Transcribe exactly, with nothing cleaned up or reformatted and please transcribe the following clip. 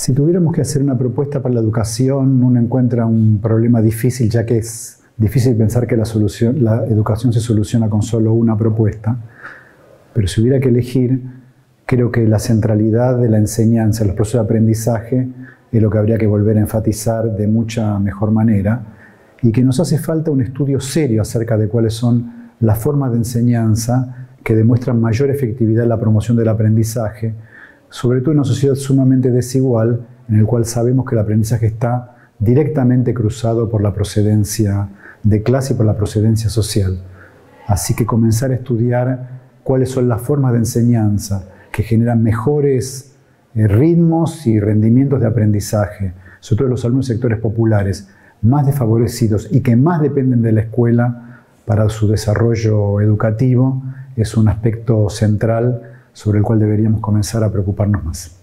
Si tuviéramos que hacer una propuesta para la educación, uno encuentra un problema difícil, ya que es difícil pensar que la, solución, la educación se soluciona con solo una propuesta. Pero si hubiera que elegir, creo que la centralidad de la enseñanza, los procesos de aprendizaje, es lo que habría que volver a enfatizar de mucha mejor manera, y que nos hace falta un estudio serio acerca de cuáles son las formas de enseñanza que demuestran mayor efectividad en la promoción del aprendizaje, sobre todo en una sociedad sumamente desigual, en el cual sabemos que el aprendizaje está directamente cruzado por la procedencia de clase y por la procedencia social. Así que comenzar a estudiar cuáles son las formas de enseñanza que generan mejores eh, ritmos y rendimientos de aprendizaje, sobre todo los alumnos de sectores populares más desfavorecidos y que más dependen de la escuela para su desarrollo educativo, es un aspecto central sobre el cual deberíamos comenzar a preocuparnos más.